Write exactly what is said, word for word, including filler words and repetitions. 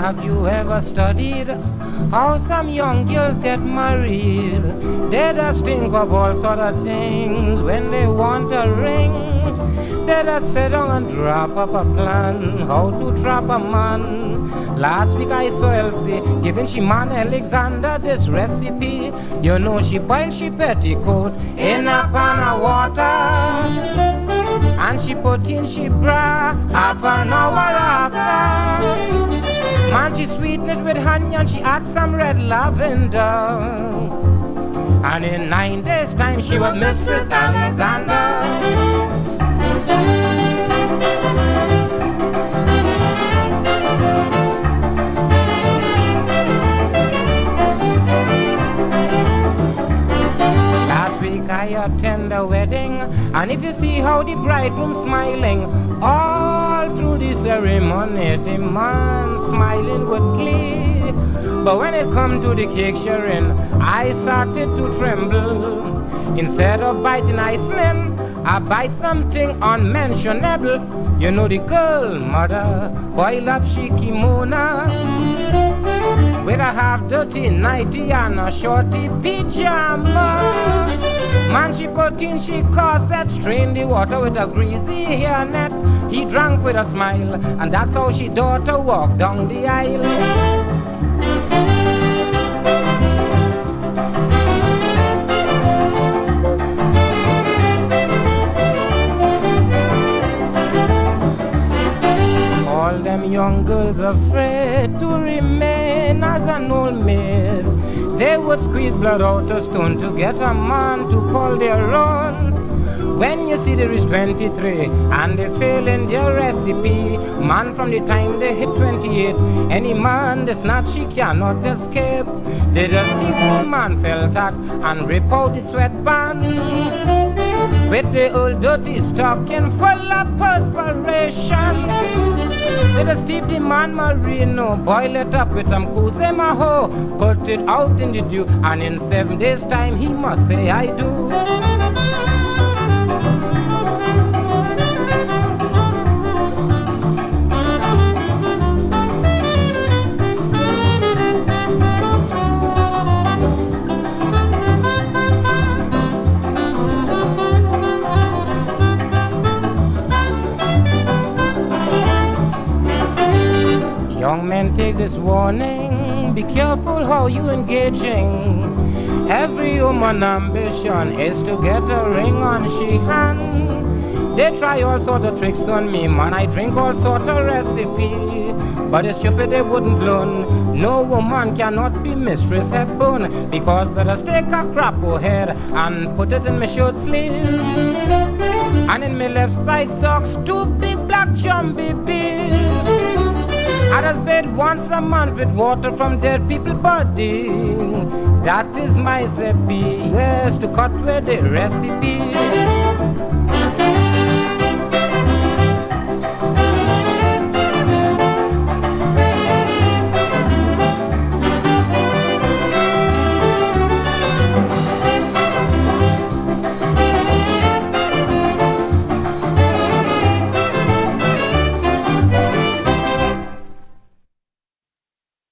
Have you ever studied how some young girls get married? They just think of all sort of things when they want a ring. They just sit down and drop up a plan how to trap a man. Last week I saw Elsie giving she man Alexander this recipe. You know she boiled she petticoat in a pan of water, and she put in she bra half an hour after. Man, she sweetened it with honey and she add some red lavender. And in nine days' time she was Mistress Alexander. Last week I attended a wedding, and if you see how the bridegroom smiling all through the ceremony, the man smiling with glee. But when it come to the cake sharing, I started to tremble. Instead of biting ice cream, I bite something unmentionable. You know the girl mother boil up she kimono with a half-dirty nightie and a shorty pyjama. Man, she put in she corset, strained the water with a greasy hairnet. He drank with a smile, and that's how she daughter walked down the aisle. All them young girls afraid to remain as an old maid. They would squeeze blood out a stone to get a man to call their own. When you see they reach twenty-three and they fail in their recipe, man, from the time they hit twenty-eight, any man they snatch she cannot escape. They just keep the man felt at and rip out the sweatband with the old dirty stocking full of perspiration. They just steep the man merino, boil it up with some kuze maho, put it out in the dew, and in seven days time he must say I do. Young men, take this warning, be careful how you engaging. Every woman ambition is to get a ring on she hand. They try all sort of tricks on me, man, I drink all sort of recipe. But it's stupid they wouldn't learn. No woman cannot be Mistress Hepburn, because they just take a crap head and put it in my shirt sleeve. And in my left side socks, two big black jumpy bees. I just bathe once a month with water from dead people's body. That is my recipe, yes, to cut with the recipe.